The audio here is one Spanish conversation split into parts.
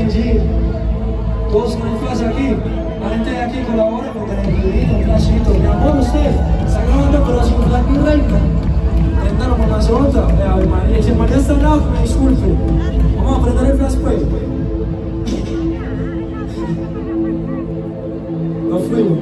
Medellín. Todos con el flash aquí. La gente de aquí colabora con el videito, un flashito. Mi amor, usted está grabando pero sin Black y Reina. Préndalo con la sonda. A ver, María, si María está al lado, me disculpe. Vamos a prender el flash, pues. Nos fuimos.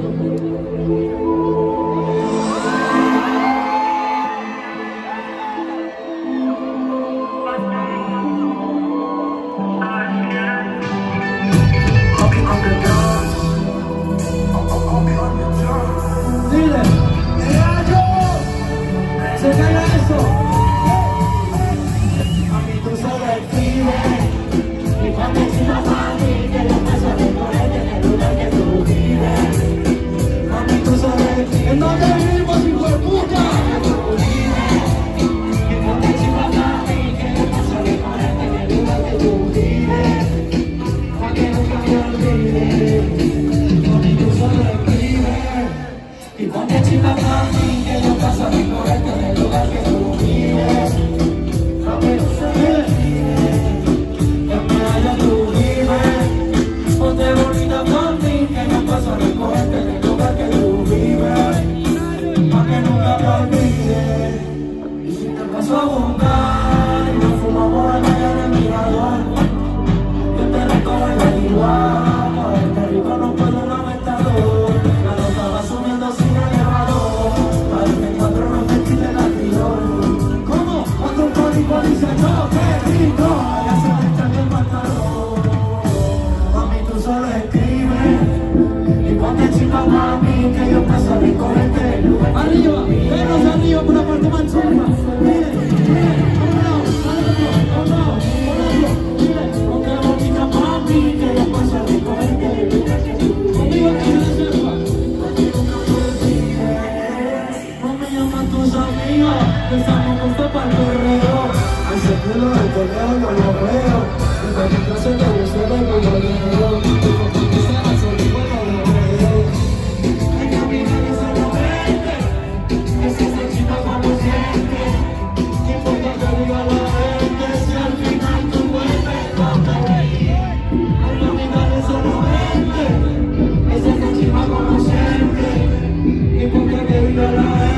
Dile, se caiga eso. A mí tú solo escribes, y cuando encima para mí, que yo paso a recorrer en el lugar que tú vives. A mí tú solo escribes, en donde vivimos, hijo de puta. Y cuando encima para mí, que yo paso a recorrer en el lugar que tú vives. Pa' que nunca me olvides. A mí tú solo escribes. Y ponte encima para mí, que yo paso a recorrerte en el lugar que tú vives. No me lo sé, que me haya tú vives. Ponte bonita para mí, que yo paso a recorrerte en el lugar que tú vives. Pa' que nunca me olvides. Y si te paso a buscar, y nos fumamos en el mirador, yo te recojo en el igual, este rico no puedo un aventador. La nota va subiendo sin elevador, para el 24 no te quite la tirón. ¿Cómo? Cuando un código dice no, qué rico, ya se le echan el pantalón. Mami, tú solo escribes, y ponte encima mami, que yo paso a recorrerte el lugar. Arriba, venos arriba por la parte más chula. Mire, pensamos justo para el correo. Ese culo del correo no lo veo. Desde mi clase te gustó de mi bolero. Y con tu quisiera solo puedo lo veo. Hay que caminar y solo verte. Ese es el chico como siempre. ¿Qué importa que diga la gente? Si al final tú vuelves cuando reír. Hay que caminar y solo verte. Ese es el chico como siempre. ¿Qué importa que diga la gente?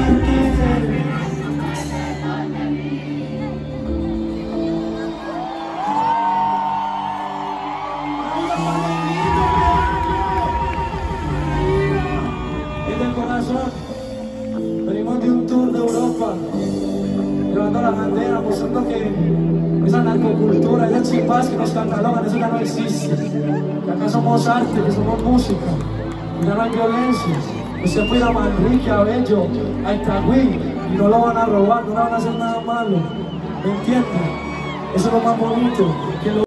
Venimos de un tour de Europa, llevando la bandera, mostrando que esa narcocultura, esa chipaz que nos catalogan, eso ya no existe. Que acá somos arte, que somos música, que ya no hay violencia. Usted puede ir a Manrique, a Bello, a Itagüí, y no lo van a robar, no le van a hacer nada malo. ¿Me entienden? Eso es lo más bonito. Que lo